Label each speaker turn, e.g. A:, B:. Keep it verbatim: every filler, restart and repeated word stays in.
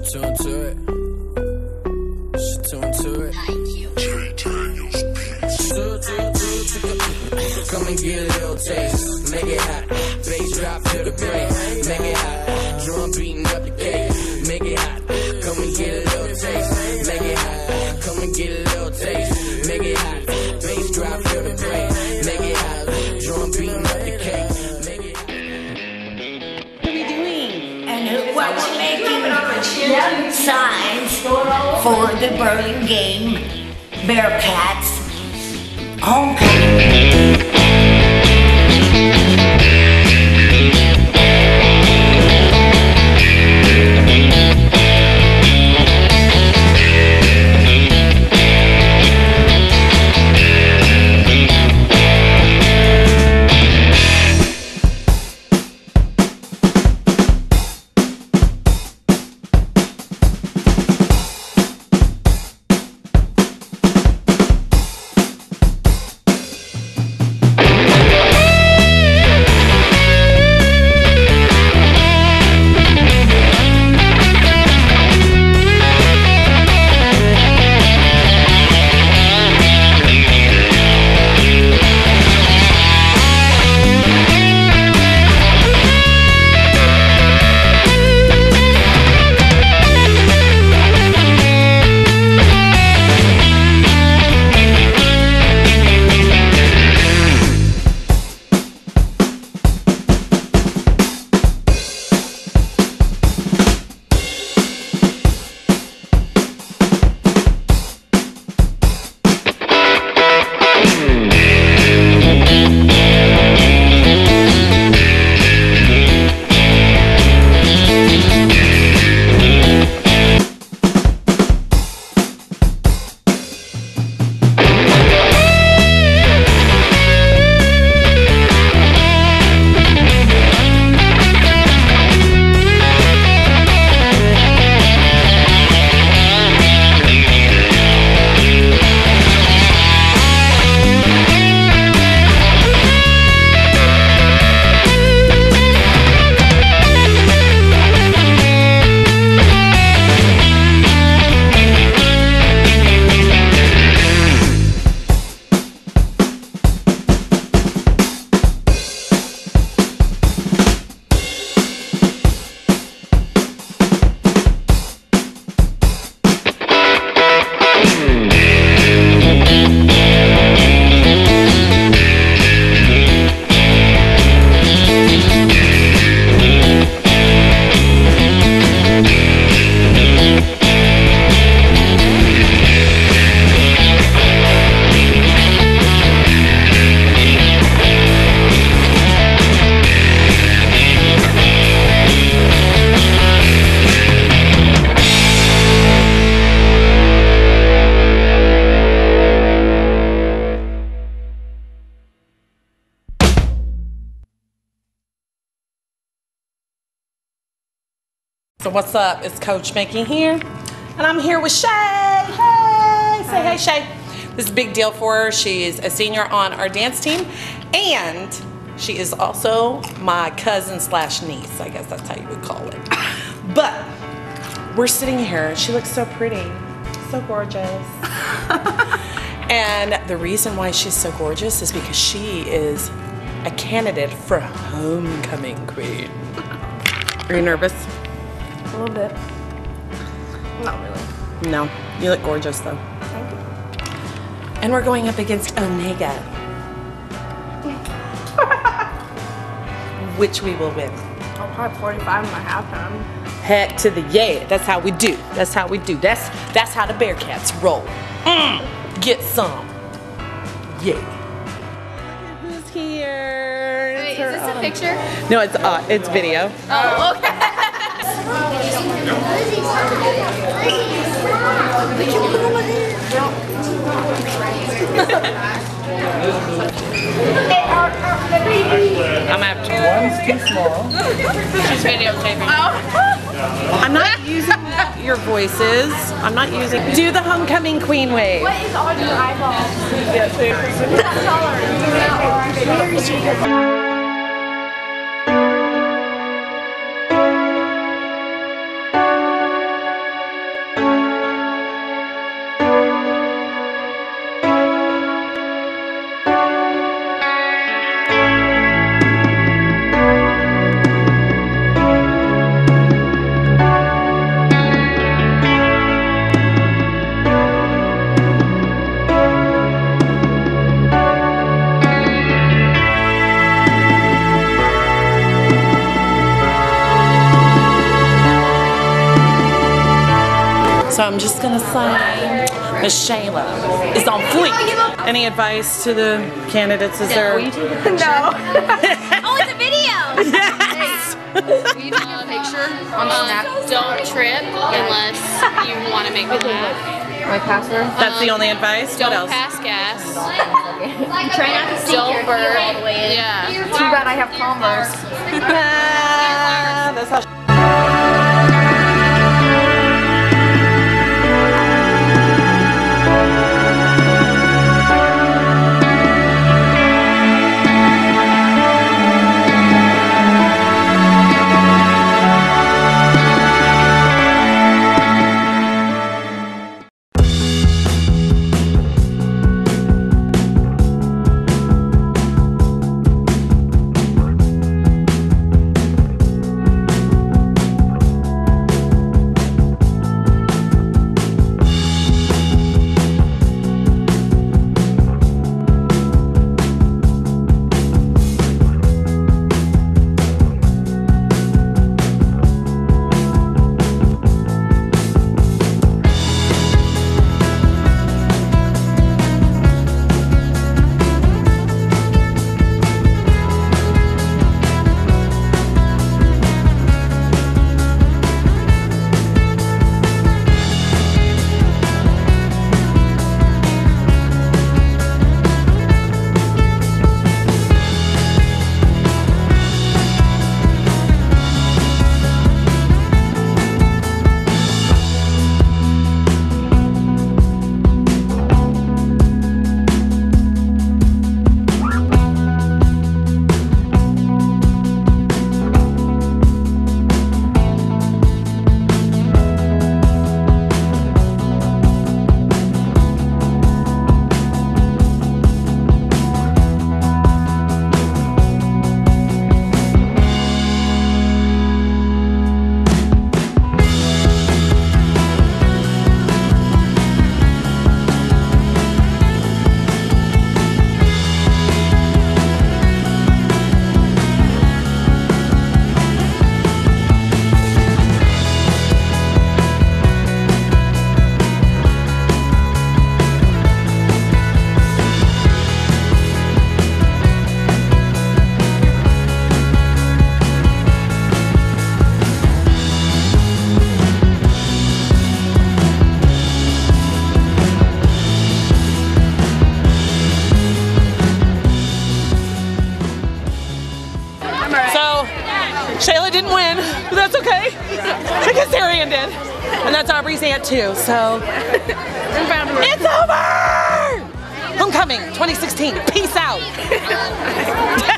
A: too into it. She too into it. Come and get a little taste. Make it hot. Bass drop to the brain. Make it hot. Drum beating up the cake. Make it hot. Come and get a little taste. Make it hot. Come and get a little taste. Make it hot. Bass drop to the brain. Make it hot. Drum beating up the cake. Make it hot.
B: What are we doing? And what we're making signs for the Burlingame Bearcats homecoming.
C: So what's up? It's Coach Mickey here, and I'm here with Shay. Hey, say hey, Shay. This is a big deal for her. She is a senior on our dance team, and she is also my cousin slash niece. I guess that's how you would call it. But we're sitting here. She looks so pretty, so gorgeous. And the reason why she's so gorgeous is because she is a candidate for homecoming queen. Are you nervous?
D: A little bit. Not really.
C: No, you look gorgeous though.
D: Thank you.
C: And we're going up against Omega. Which we will win.
D: I'll probably forty-five in my halftime.
C: Heck to the yeah. That's how we do. That's how we do. That's that's how the Bearcats roll. Mm, get some. Yeah. Who's here?
D: Wait, is this a picture?
C: No, it's uh, it's video.
D: Oh, okay.
C: I'm after one's too small.
D: She's videotaping. Oh.
C: I'm not using your voices. I'm not using. Do the homecoming queen wave.
D: What is on your eyeballs?
C: So I'm just gonna say Miss Shaylea is on fleek. Any advice to the candidates? Is there?
D: No.
E: Oh, it's a video!
C: Yes!
E: Will you take a picture on Snap? Don't trip unless you want to make me laugh.
D: My password?
C: That's the only advice?
E: Don't
C: What else?
E: pass gas.
D: Try not to
E: Don't
D: your
E: burp.
D: hair all the way in.
E: Yeah.
D: Too bad I have Converse.
C: Ah, that's how Shaylea didn't win, but that's okay, because Darian did. And that's Aubrey's aunt too, so. It's over! Homecoming twenty sixteen, peace out.